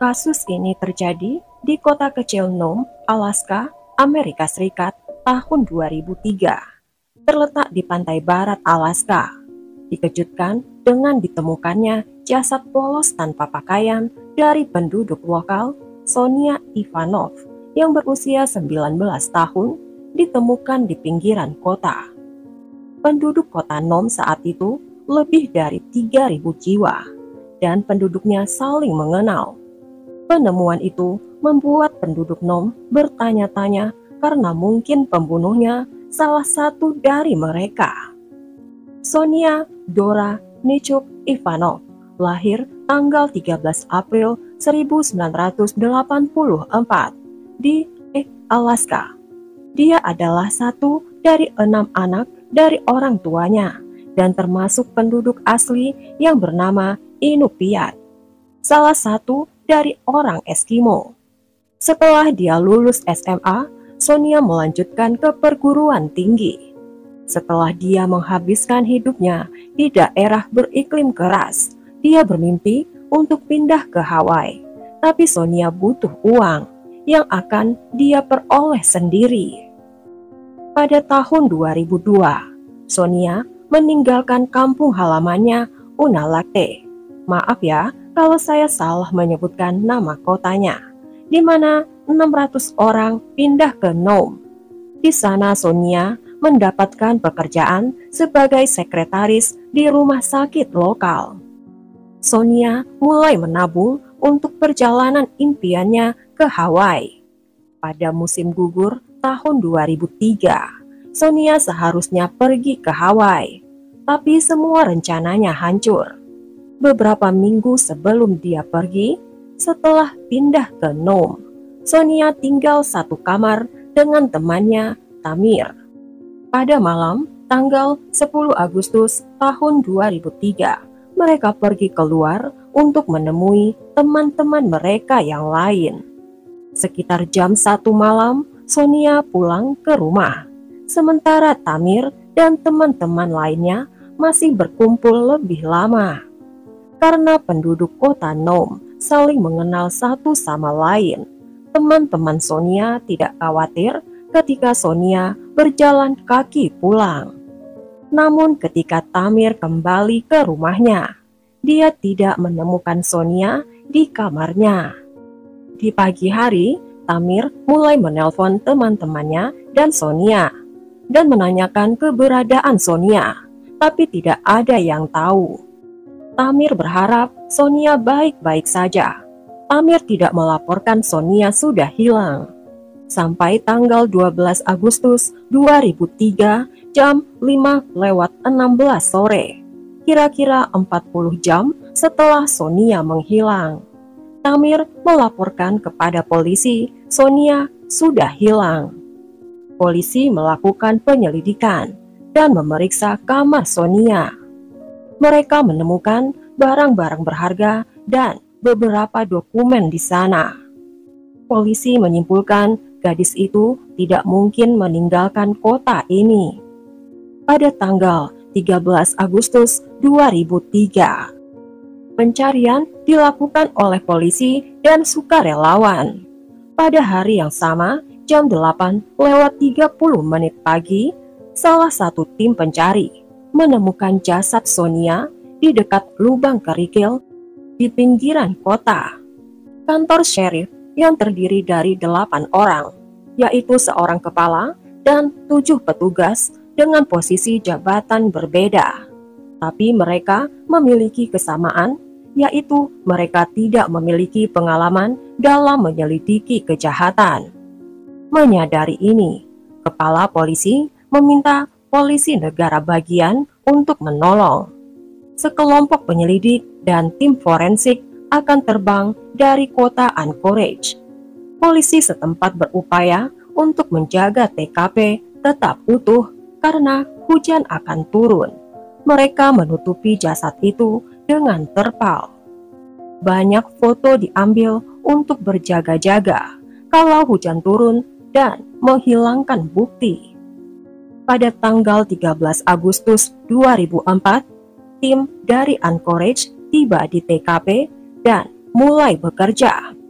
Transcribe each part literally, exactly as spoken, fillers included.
Kasus ini terjadi di kota kecil Nome, Alaska, Amerika Serikat tahun dua ribu tiga. Terletak di pantai barat Alaska. Dikejutkan dengan ditemukannya jasad polos tanpa pakaian dari penduduk lokal, Sonia Ivanov, yang berusia sembilan belas tahun, ditemukan di pinggiran kota. Penduduk kota Nome saat itu lebih dari tiga ribu jiwa, dan penduduknya saling mengenal. Penemuan itu membuat penduduk Nome bertanya-tanya karena mungkin pembunuhnya salah satu dari mereka. Sonia Dora Nichuk Ivanov lahir tanggal tiga belas April seribu sembilan ratus delapan puluh empat di Alaska. Dia adalah satu dari enam anak dari orang tuanya dan termasuk penduduk asli yang bernama Inupiat, salah satu dari orang Eskimo. Setelah dia lulus S M A, Sonia melanjutkan ke perguruan tinggi. Setelah dia menghabiskan hidupnya di daerah beriklim keras, dia bermimpi untuk pindah ke Hawaii. Tapi Sonia butuh uang yang akan dia peroleh sendiri. Pada tahun dua ribu dua, Sonia meninggalkan kampung halamannya Unalakleet. Maaf ya kalau saya salah menyebutkan nama kotanya, di mana enam ratus orang pindah ke Nome. Di sana Sonia mendapatkan pekerjaan sebagai sekretaris di rumah sakit lokal. Sonia mulai menabung untuk perjalanan impiannya ke Hawaii. Pada musim gugur tahun dua ribu tiga, Sonia seharusnya pergi ke Hawaii, tapi semua rencananya hancur. Beberapa minggu sebelum dia pergi, setelah pindah ke Nome, Sonia tinggal satu kamar dengan temannya Tamir. Pada malam tanggal sepuluh Agustus tahun dua ribu tiga, mereka pergi keluar untuk menemui teman-teman mereka yang lain. Sekitar jam satu malam, Sonia pulang ke rumah, sementara Tamir dan teman-teman lainnya masih berkumpul lebih lama. Karena penduduk kota Nome saling mengenal satu sama lain, teman-teman Sonia tidak khawatir ketika Sonia berjalan kaki pulang. Namun ketika Tamir kembali ke rumahnya, dia tidak menemukan Sonia di kamarnya. Di pagi hari, Tamir mulai menelpon teman-temannya dan Sonia dan menanyakan keberadaan Sonia, tapi tidak ada yang tahu. Tamir berharap Sonia baik-baik saja. Tamir tidak melaporkan Sonia sudah hilang. Sampai tanggal dua belas Agustus dua ribu tiga jam lima lewat enam belas sore, kira-kira empat puluh jam setelah Sonia menghilang, Tamir melaporkan kepada polisi Sonia sudah hilang. Polisi melakukan penyelidikan dan memeriksa kamar Sonia. Mereka menemukan barang-barang berharga dan beberapa dokumen di sana. Polisi menyimpulkan gadis itu tidak mungkin meninggalkan kota ini. Pada tanggal tiga belas Agustus dua ribu tiga, pencarian dilakukan oleh polisi dan sukarelawan. Pada hari yang sama, jam delapan lewat tiga puluh menit pagi, salah satu tim pencari menemukan jasad Sonia di dekat lubang kerikil di pinggiran kota. Kantor sheriff yang terdiri dari delapan orang, yaitu seorang kepala dan tujuh petugas dengan posisi jabatan berbeda. Tapi mereka memiliki kesamaan, yaitu mereka tidak memiliki pengalaman dalam menyelidiki kejahatan. Menyadari ini, kepala polisi meminta polisi negara bagian untuk menolong. Sekelompok penyelidik dan tim forensik akan terbang dari kota Anchorage. Polisi setempat berupaya untuk menjaga T K P tetap utuh karena hujan akan turun. Mereka menutupi jasad itu dengan terpal. Banyak foto diambil untuk berjaga-jaga kalau hujan turun dan menghilangkan bukti. Pada tanggal tiga belas Agustus dua ribu empat, tim dari Anchorage tiba di T K P dan mulai bekerja.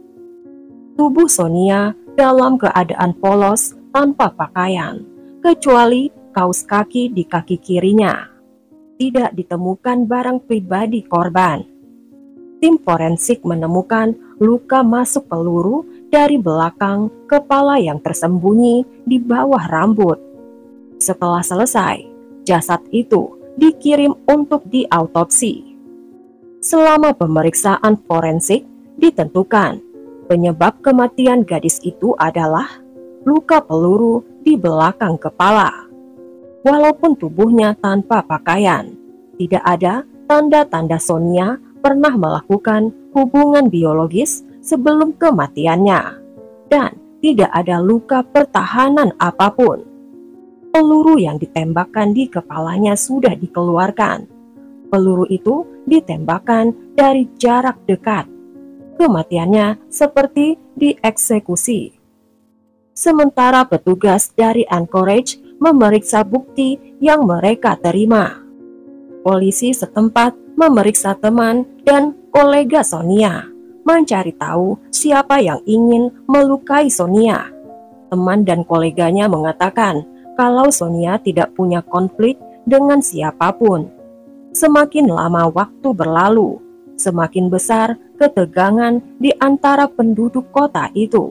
Tubuh Sonia dalam keadaan polos tanpa pakaian, kecuali kaos kaki di kaki kirinya. Tidak ditemukan barang pribadi korban. Tim forensik menemukan luka masuk peluru dari belakang kepala yang tersembunyi di bawah rambut. Setelah selesai, jasad itu dikirim untuk diautopsi. Selama pemeriksaan forensik, ditentukan penyebab kematian gadis itu adalah luka peluru di belakang kepala. Walaupun tubuhnya tanpa pakaian, tidak ada tanda-tanda Sonia pernah melakukan hubungan biologis sebelum kematiannya, dan tidak ada luka pertahanan apapun. Peluru yang ditembakkan di kepalanya sudah dikeluarkan. Peluru itu ditembakkan dari jarak dekat. Kematiannya seperti dieksekusi. Sementara petugas dari Anchorage memeriksa bukti yang mereka terima. Polisi setempat memeriksa teman dan kolega Sonia, mencari tahu siapa yang ingin melukai Sonia. Teman dan koleganya mengatakan kalau Sonia tidak punya konflik dengan siapapun. Semakin lama waktu berlalu, semakin besar ketegangan di antara penduduk kota itu.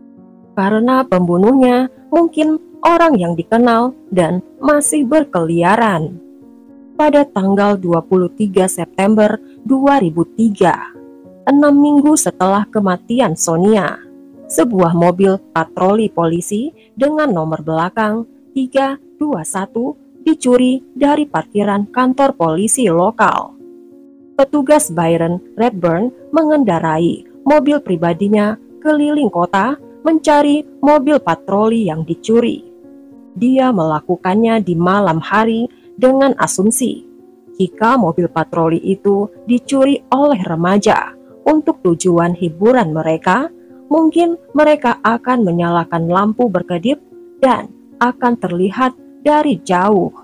Karena pembunuhnya mungkin orang yang dikenal dan masih berkeliaran. Pada tanggal dua puluh tiga September dua ribu tiga, enam minggu setelah kematian Sonia, sebuah mobil patroli polisi dengan nomor belakang tiga dua satu dicuri dari parkiran kantor polisi lokal. Petugas Byron Redburn mengendarai mobil pribadinya keliling kota mencari mobil patroli yang dicuri. Dia melakukannya di malam hari dengan asumsi jika mobil patroli itu dicuri oleh remaja untuk tujuan hiburan mereka, mungkin mereka akan menyalakan lampu berkedip dan akan terlihat dari jauh.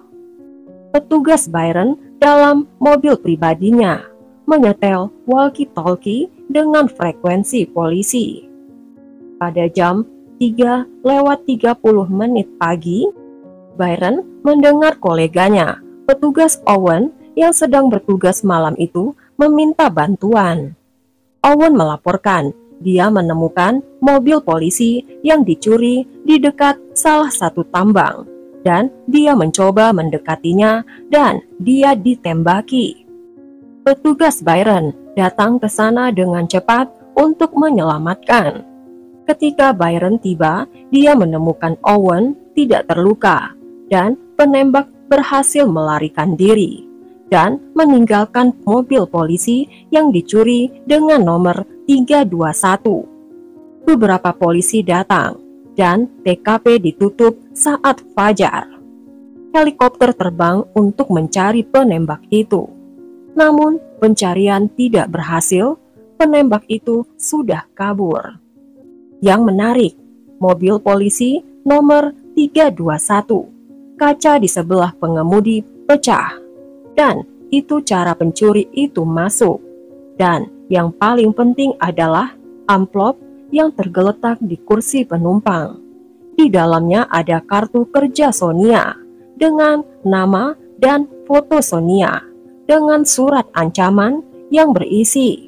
Petugas Byron dalam mobil pribadinya menyetel walkie-talkie dengan frekuensi polisi. Pada jam tiga lewat tiga puluh menit pagi, Byron mendengar koleganya, petugas Owen yang sedang bertugas malam itu, meminta bantuan. Owen melaporkan dia menemukan mobil polisi yang dicuri di dekat salah satu tambang, dan dia mencoba mendekatinya dan dia ditembaki. Petugas Byron datang ke sana dengan cepat untuk menyelamatkan. Ketika Byron tiba, dia menemukan Owen tidak terluka dan penembak berhasil melarikan diri dan meninggalkan mobil polisi yang dicuri dengan nomor tiga dua satu. Beberapa polisi datang dan T K P ditutup saat fajar. Helikopter terbang untuk mencari penembak itu. Namun pencarian tidak berhasil, penembak itu sudah kabur. Yang menarik, mobil polisi nomor tiga dua satu, kaca di sebelah pengemudi pecah, dan itu cara pencuri itu masuk. Dan yang paling penting adalah amplop yang tergeletak di kursi penumpang. Di dalamnya ada kartu kerja Sonia dengan nama dan foto Sonia dengan surat ancaman yang berisi,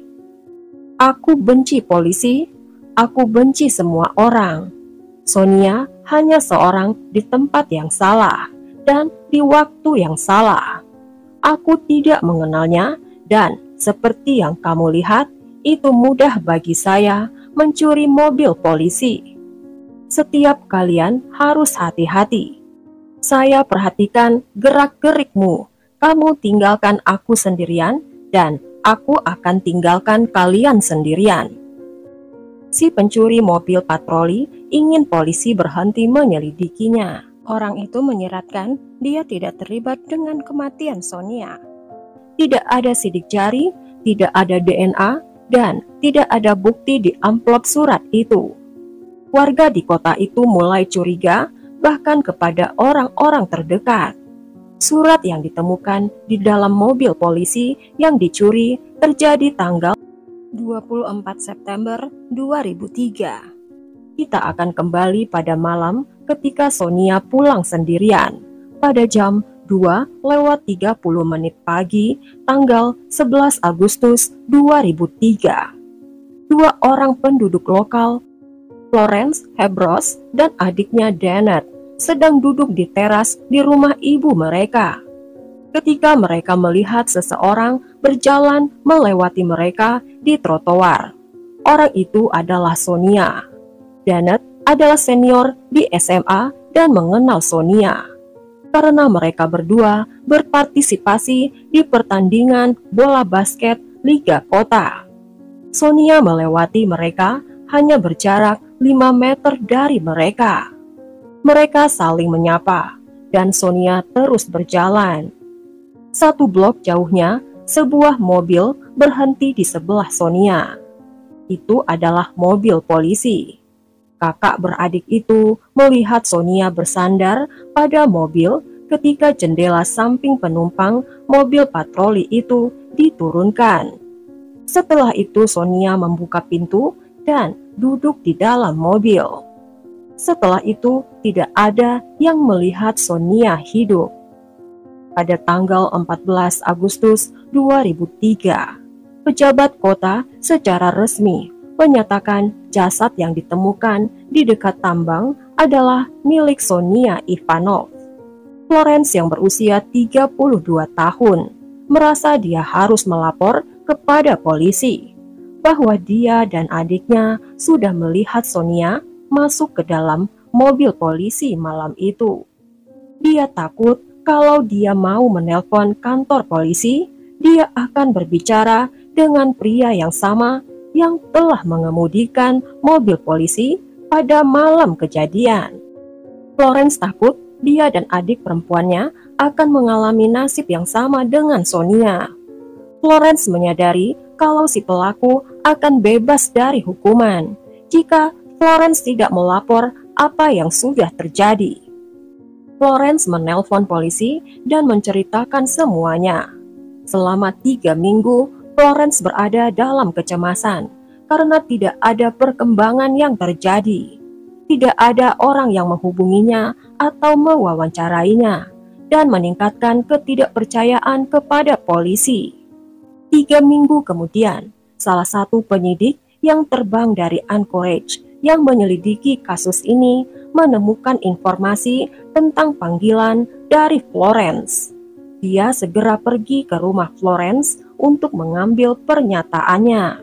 "Aku benci polisi. Aku benci semua orang. Sonia hanya seorang di tempat yang salah dan di waktu yang salah. Aku tidak mengenalnya dan seperti yang kamu lihat, itu mudah bagi saya mencuri mobil polisi. Setiap kalian harus hati-hati. Saya perhatikan gerak-gerikmu. Kamu tinggalkan aku sendirian dan aku akan tinggalkan kalian sendirian." Si pencuri mobil patroli ingin polisi berhenti menyelidikinya. Orang itu menyiratkan dia tidak terlibat dengan kematian Sonia. Tidak ada sidik jari, tidak ada D N A, dan tidak ada bukti di amplop surat itu. Warga di kota itu mulai curiga, bahkan kepada orang-orang terdekat. Surat yang ditemukan di dalam mobil polisi yang dicuri terjadi tanggal dua puluh empat September dua ribu tiga. Kita akan kembali pada malam ketika Sonia pulang sendirian pada jam dua lewat tiga puluh menit pagi tanggal sebelas Agustus dua ribu tiga. Dua orang penduduk lokal, Florence Hebros dan adiknya Dennett, sedang duduk di teras di rumah ibu mereka. Ketika mereka melihat seseorang berjalan melewati mereka di trotoar. Orang itu adalah Sonia. Dennett adalah senior di S M A dan mengenal Sonia karena mereka berdua berpartisipasi di pertandingan bola basket Liga Kota. Sonia melewati mereka hanya berjarak lima meter dari mereka. Mereka saling menyapa dan Sonia terus berjalan. Satu blok jauhnya, sebuah mobil berhenti di sebelah Sonia. Itu adalah mobil polisi. Kakak beradik itu melihat Sonia bersandar pada mobil ketika jendela samping penumpang mobil patroli itu diturunkan. Setelah itu Sonia membuka pintu dan duduk di dalam mobil. Setelah itu tidak ada yang melihat Sonia hidup. Pada tanggal empat belas Agustus dua ribu tiga, pejabat kota secara resmi menyatakan jasad yang ditemukan di dekat tambang adalah milik Sonia Ivanov. Florence yang berusia tiga puluh dua tahun merasa dia harus melapor kepada polisi bahwa dia dan adiknya sudah melihat Sonia masuk ke dalam mobil polisi malam itu. Dia takut kalau dia mau menelpon kantor polisi, dia akan berbicara dengan pria yang sama yang telah mengemudikan mobil polisi pada malam kejadian. Florence takut dia dan adik perempuannya akan mengalami nasib yang sama dengan Sonia. Florence menyadari kalau si pelaku akan bebas dari hukuman jika Florence tidak melapor apa yang sudah terjadi. Florence menelpon polisi dan menceritakan semuanya. Selama tiga minggu, Florence berada dalam kecemasan karena tidak ada perkembangan yang terjadi. Tidak ada orang yang menghubunginya atau mewawancarainya dan meningkatkan ketidakpercayaan kepada polisi. Tiga minggu kemudian, salah satu penyidik yang terbang dari Anchorage yang menyelidiki kasus ini menemukan informasi tentang panggilan dari Florence. Dia segera pergi ke rumah Florence untuk mengambil pernyataannya.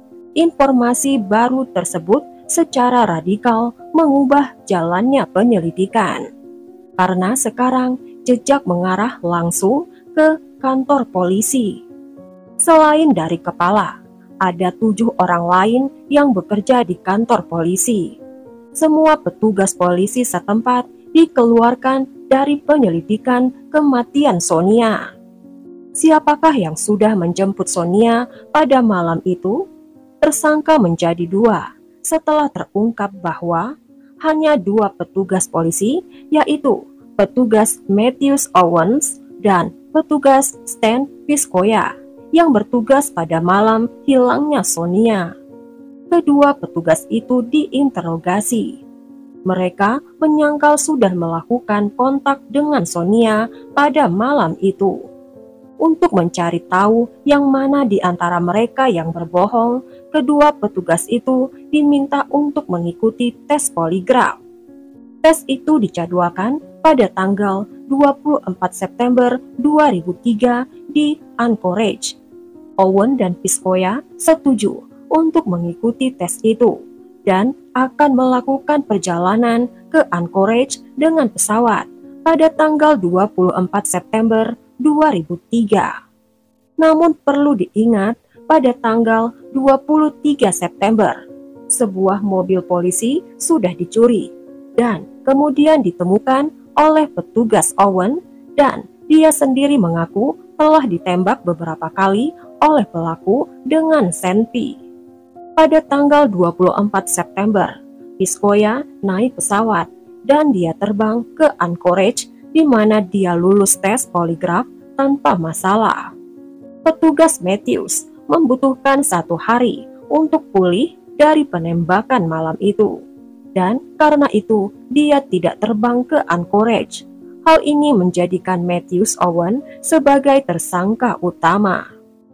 Informasi baru tersebut secara radikal mengubah jalannya penyelidikan. Karena sekarang jejak mengarah langsung ke kantor polisi. Selain dari kepala, ada tujuh orang lain yang bekerja di kantor polisi. Semua petugas polisi setempat dikeluarkan dari penyelidikan kematian Sonia. Siapakah yang sudah menjemput Sonia pada malam itu? Tersangka menjadi dua setelah terungkap bahwa hanya dua petugas polisi, yaitu petugas Matthews Owens dan petugas Stan Piskoya yang bertugas pada malam hilangnya Sonia. Kedua petugas itu diinterogasi. Mereka menyangkal sudah melakukan kontak dengan Sonia pada malam itu. Untuk mencari tahu yang mana di antara mereka yang berbohong, kedua petugas itu diminta untuk mengikuti tes poligraf. Tes itu dijadwalkan pada tanggal dua puluh empat September dua ribu tiga di Anchorage. Owen dan Piskoya setuju untuk mengikuti tes itu dan akan melakukan perjalanan ke Anchorage dengan pesawat pada tanggal dua puluh empat September dua ribu tiga. Namun perlu diingat, pada tanggal dua puluh tiga September, sebuah mobil polisi sudah dicuri dan kemudian ditemukan oleh petugas Owen, dan dia sendiri mengaku telah ditembak beberapa kali oleh pelaku dengan senpi. Pada tanggal dua puluh empat September, Piskoya naik pesawat dan dia terbang ke Anchorage di mana dia lulus tes poligraf tanpa masalah. Petugas Matthews membutuhkan satu hari untuk pulih dari penembakan malam itu. Dan karena itu, dia tidak terbang ke Anchorage. Hal ini menjadikan Matthews Owen sebagai tersangka utama.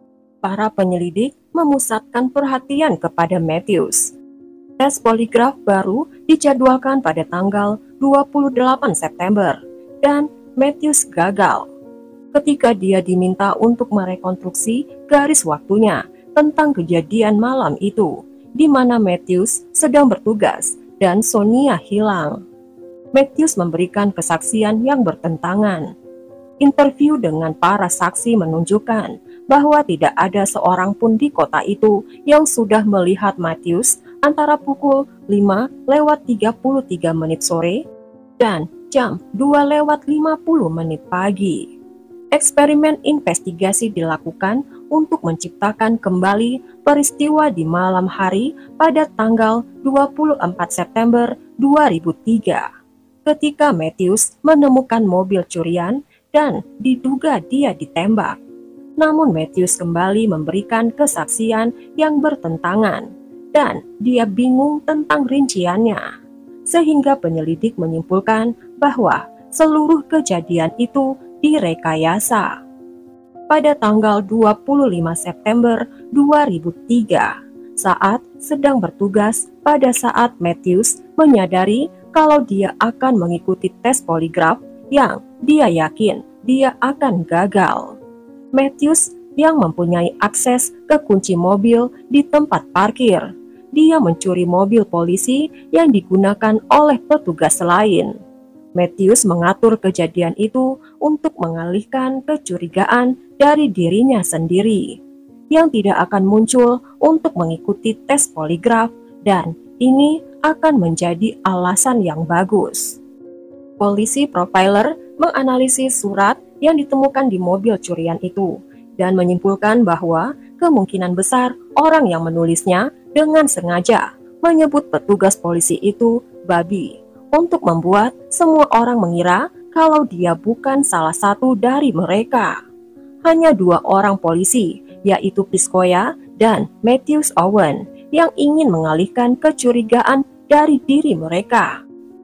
Para penyelidik memusatkan perhatian kepada Matthews. Tes poligraf baru dijadwalkan pada tanggal dua puluh delapan September, dan Matthews gagal. Ketika dia diminta untuk merekonstruksi garis waktunya tentang kejadian malam itu, di mana Matthews sedang bertugas dan Sonia hilang. Matthews memberikan kesaksian yang bertentangan. Interview dengan para saksi menunjukkan bahwa tidak ada seorang pun di kota itu yang sudah melihat Matthews antara pukul lima lewat tiga puluh tiga menit sore dan jam dua lewat lima puluh menit pagi. Eksperimen investigasi dilakukan untuk menciptakan kembali peristiwa di malam hari pada tanggal dua puluh empat September dua ribu tiga, ketika Matthews menemukan mobil curian dan diduga dia ditembak. Namun Matthews kembali memberikan kesaksian yang bertentangan, dan dia bingung tentang rinciannya, sehingga penyelidik menyimpulkan bahwa seluruh kejadian itu direkayasa. Pada tanggal dua puluh lima September dua ribu tiga, saat sedang bertugas pada saat Matthews menyadari kalau dia akan mengikuti tes poligraf yang dia yakin dia akan gagal. Matthews yang mempunyai akses ke kunci mobil di tempat parkir, dia mencuri mobil polisi yang digunakan oleh petugas lain. Matthews mengatur kejadian itu untuk mengalihkan kecurigaan dari dirinya sendiri, yang tidak akan muncul untuk mengikuti tes poligraf, dan ini akan menjadi alasan yang bagus. Polisi profiler menganalisis surat yang ditemukan di mobil curian itu dan menyimpulkan bahwa kemungkinan besar orang yang menulisnya dengan sengaja menyebut petugas polisi itu babi untuk membuat semua orang mengira kalau dia bukan salah satu dari mereka. Hanya dua orang polisi, yaitu Piscoya dan Matthews Owen, yang ingin mengalihkan kecurigaan dari diri mereka.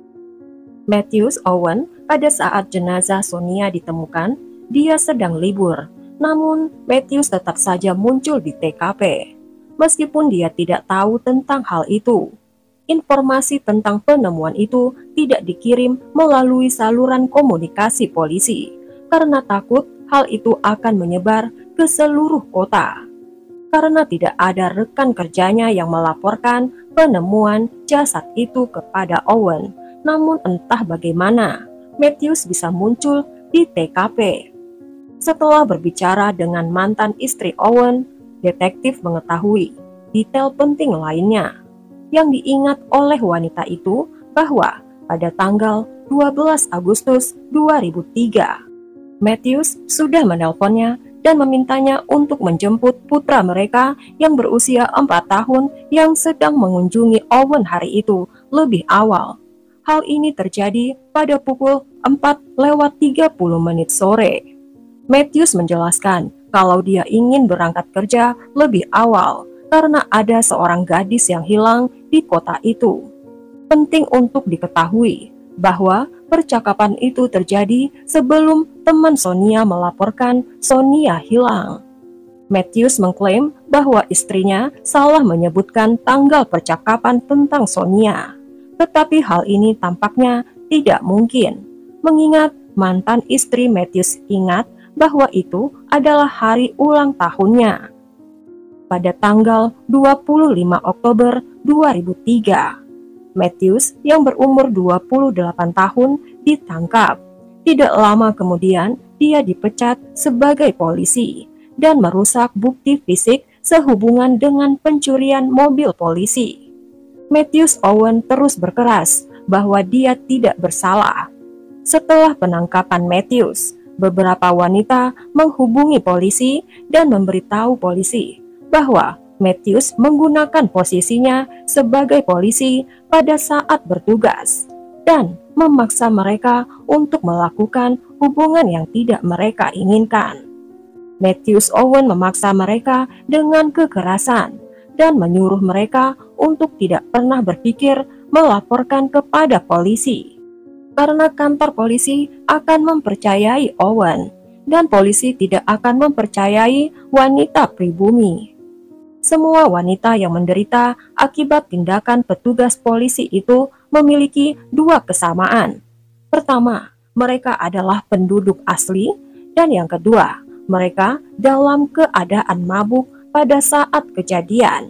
Matthews Owen pada saat jenazah Sonia ditemukan, dia sedang libur. Namun, Matthews tetap saja muncul di T K P. Meskipun dia tidak tahu tentang hal itu. Informasi tentang penemuan itu tidak dikirim melalui saluran komunikasi polisi, karena takut hal itu akan menyebar ke seluruh kota. Karena tidak ada rekan kerjanya yang melaporkan penemuan jasad itu kepada Owen. Namun entah bagaimana, Matthews bisa muncul di T K P. Setelah berbicara dengan mantan istri Owen, detektif mengetahui detail penting lainnya. Yang diingat oleh wanita itu bahwa pada tanggal dua belas Agustus dua ribu tiga, Matthews sudah menelponnya dan memintanya untuk menjemput putra mereka yang berusia empat tahun yang sedang mengunjungi Owen hari itu lebih awal. Hal ini terjadi pada pukul empat lewat tiga puluh menit sore. Matthews menjelaskan kalau dia ingin berangkat kerja lebih awal karena ada seorang gadis yang hilang di kota itu. Penting untuk diketahui bahwa percakapan itu terjadi sebelum teman Sonia melaporkan Sonia hilang. Matthews mengklaim bahwa istrinya salah menyebutkan tanggal percakapan tentang Sonia. Tetapi hal ini tampaknya tidak mungkin, mengingat mantan istri Matthews ingat bahwa itu adalah hari ulang tahunnya. Pada tanggal dua puluh lima Oktober dua ribu tiga, Matthews yang berumur dua puluh delapan tahun ditangkap. Tidak lama kemudian, dia dipecat sebagai polisi dan merusak bukti fisik sehubungan dengan pencurian mobil polisi. Matthews Owen terus berkeras bahwa dia tidak bersalah. Setelah penangkapan Matthews, beberapa wanita menghubungi polisi dan memberitahu polisi bahwa Matthews menggunakan posisinya sebagai polisi pada saat bertugas dan memaksa mereka untuk melakukan hubungan yang tidak mereka inginkan. Matthews Owen memaksa mereka dengan kekerasan dan menyuruh mereka untuk tidak pernah berpikir melaporkan kepada polisi, karena kantor polisi akan mempercayai Owen dan polisi tidak akan mempercayai wanita pribumi. Semua wanita yang menderita akibat tindakan petugas polisi itu memiliki dua kesamaan. Pertama, mereka adalah penduduk asli, dan yang kedua, mereka dalam keadaan mabuk pada saat kejadian.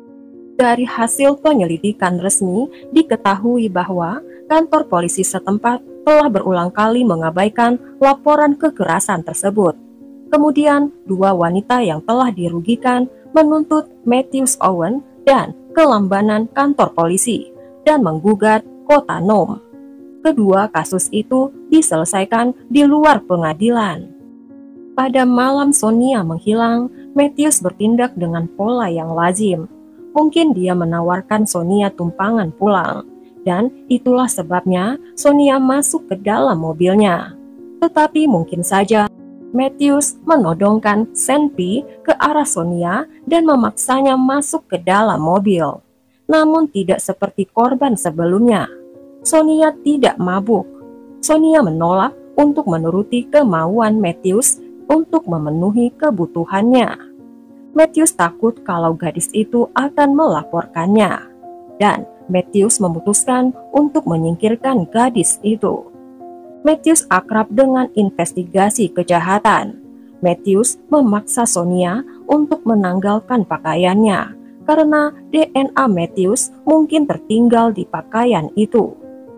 Dari hasil penyelidikan resmi, diketahui bahwa kantor polisi setempat telah berulang kali mengabaikan laporan kekerasan tersebut. Kemudian, dua wanita yang telah dirugikan menuntut Matthews Owen dan kelambanan kantor polisi dan menggugat kota Nome. Kedua kasus itu diselesaikan di luar pengadilan. Pada malam Sonia menghilang, Matthews bertindak dengan pola yang lazim. Mungkin dia menawarkan Sonia tumpangan pulang, dan itulah sebabnya Sonia masuk ke dalam mobilnya. Tetapi mungkin saja Matthews menodongkan senpi ke arah Sonia dan memaksanya masuk ke dalam mobil. Namun tidak seperti korban sebelumnya. Sonia tidak mabuk. Sonia menolak untuk menuruti kemauan Matthews untuk memenuhi kebutuhannya. Matthews takut kalau gadis itu akan melaporkannya, dan Matthews memutuskan untuk menyingkirkan gadis itu. Matthews akrab dengan investigasi kejahatan. Matthews memaksa Sonia untuk menanggalkan pakaiannya, karena D N A Matthews mungkin tertinggal di pakaian itu.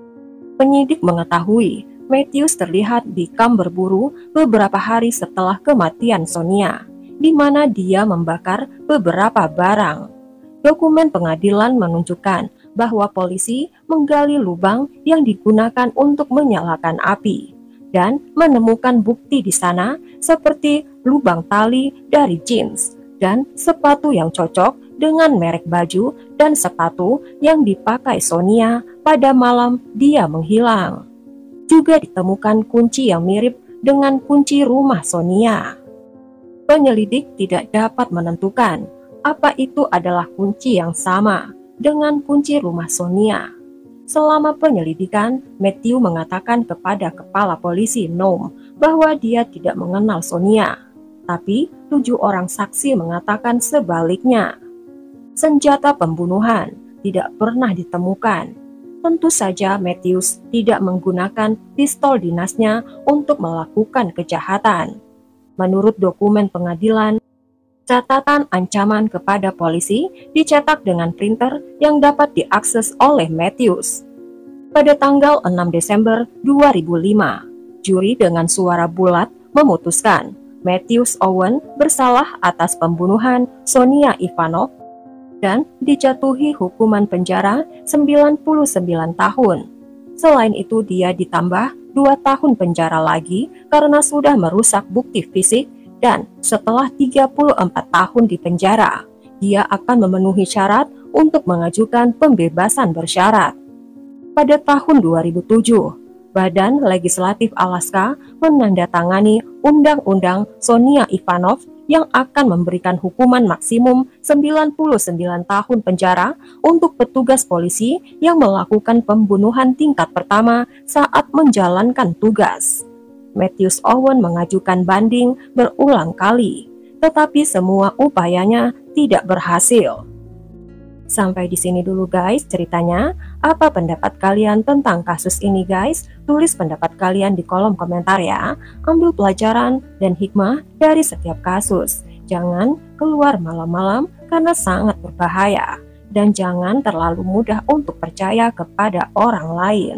Penyidik mengetahui Matthews terlihat di kamp berburu beberapa hari setelah kematian Sonia, di mana dia membakar beberapa barang. Dokumen pengadilan menunjukkan bahwa polisi menggali lubang yang digunakan untuk menyalakan api dan menemukan bukti di sana seperti lubang tali dari jeans dan sepatu yang cocok dengan merek baju dan sepatu yang dipakai Sonia pada malam dia menghilang. Juga ditemukan kunci yang mirip dengan kunci rumah Sonia. Penyelidik tidak dapat menentukan apa itu adalah kunci yang sama dengan kunci rumah Sonia. Selama penyelidikan, Matthew mengatakan kepada kepala polisi Nome bahwa dia tidak mengenal Sonia, tapi tujuh orang saksi mengatakan sebaliknya. Senjata pembunuhan tidak pernah ditemukan. Tentu saja Matthews tidak menggunakan pistol dinasnya untuk melakukan kejahatan. Menurut dokumen pengadilan, catatan ancaman kepada polisi dicetak dengan printer yang dapat diakses oleh Matthews. Pada tanggal enam Desember dua ribu lima, juri dengan suara bulat memutuskan Matthews Owen bersalah atas pembunuhan Sonia Ivanov dan dijatuhi hukuman penjara sembilan puluh sembilan tahun. Selain itu, dia ditambah dua tahun penjara lagi karena sudah merusak bukti fisik, dan setelah tiga puluh empat tahun di penjara, dia akan memenuhi syarat untuk mengajukan pembebasan bersyarat. Pada tahun dua ribu tujuh, Badan Legislatif Alaska menandatangani Undang-Undang Sonia Ivanov yang akan memberikan hukuman maksimum sembilan puluh sembilan tahun penjara untuk petugas polisi yang melakukan pembunuhan tingkat pertama saat menjalankan tugas. Matthews Owen mengajukan banding berulang kali, tetapi semua upayanya tidak berhasil. Sampai di sini dulu guys ceritanya. Apa pendapat kalian tentang kasus ini guys? Tulis pendapat kalian di kolom komentar ya. Ambil pelajaran dan hikmah dari setiap kasus. Jangan keluar malam-malam karena sangat berbahaya. Dan jangan terlalu mudah untuk percaya kepada orang lain.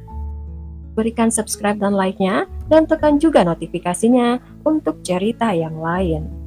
Berikan subscribe dan like-nya, dan tekan juga notifikasinya untuk cerita yang lain.